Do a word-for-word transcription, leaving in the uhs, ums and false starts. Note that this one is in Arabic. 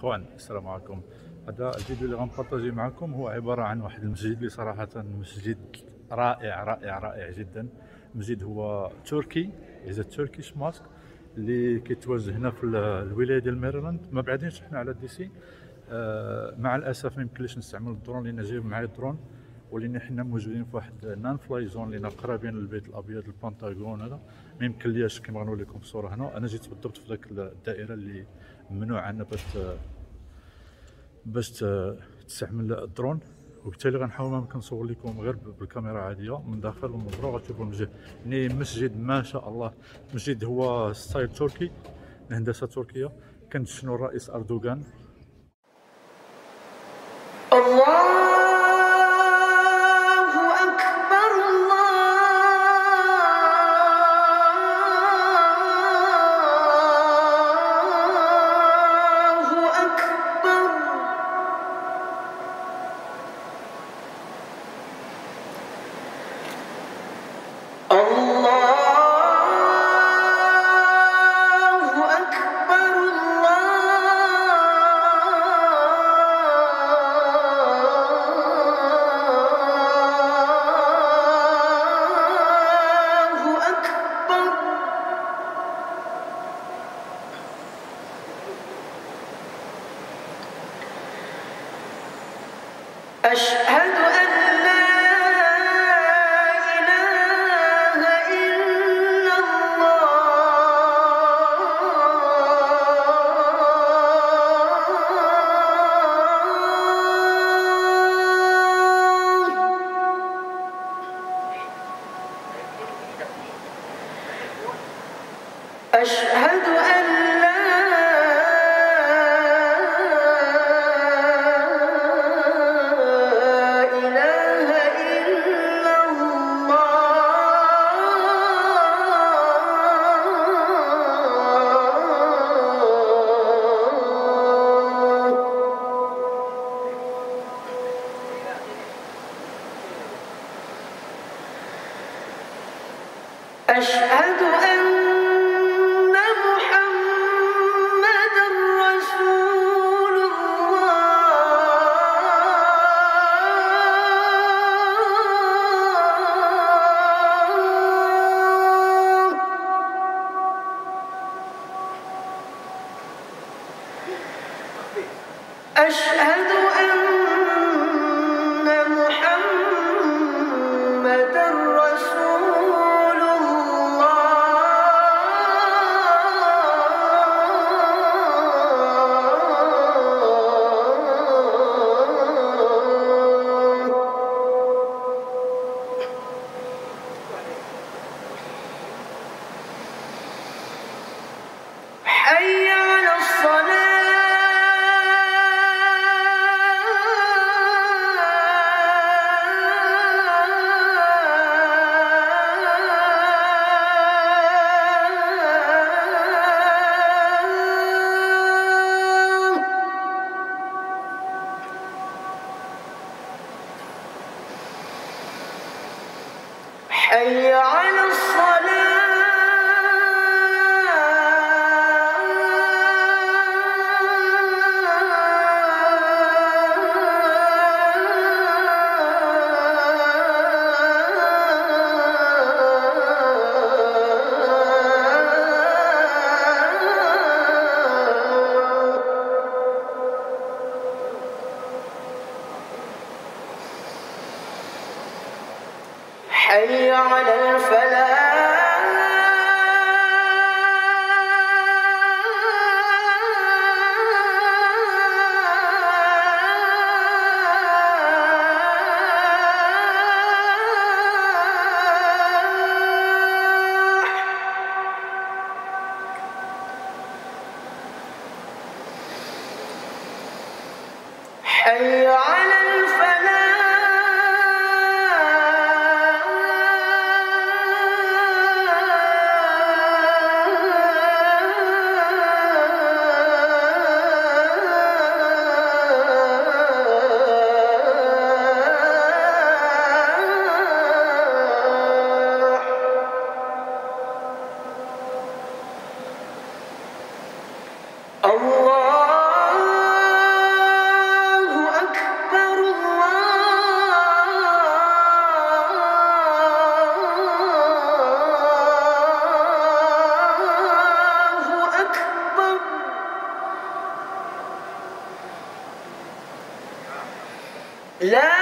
اخوان، السلام عليكم. هذا الفيديو اللي غنبارطاجي معكم هو عباره عن واحد المسجد اللي صراحه مسجد رائع رائع رائع جدا. المسجد هو تركي، از تركيش ماسك اللي كيتواجد هنا في الولايه ديال ميريلاند، ما بعدينش حنا على دي سي. آه مع الاسف ما يمكنليش نستعمل الدرون لان جايب معايا الدرون، ولان حنا موجودين في واحد نان فلاي زون اللي قرابين للبيت الابيض البنطاغون. هذا ما يمكنليش كما غنوري لكم الصوره هنا. انا جيت بالضبط في ذاك الدائره اللي ممنوع عنا باش باش تستعمل الدرون، وبالتالي غنحاول ما يمكن نصور لكم غير بالكاميرا عاديه من داخل المنظر. غتشوفوا المسجد يعني مسجد ما شاء الله. المسجد هو ستايل تركي، الهندسه تركيه. كنتشنو الرئيس اردوغان. الله أكبر الله أكبر. الله أشهد أن لا إله إلا الله. أشهد أن أشهد أن محمدًا رسول الله. أشهد أن محمدًا رسول حي على الصلاة. حي على الصلاة. حي على الفلاح. حي على الفلاح. الله لا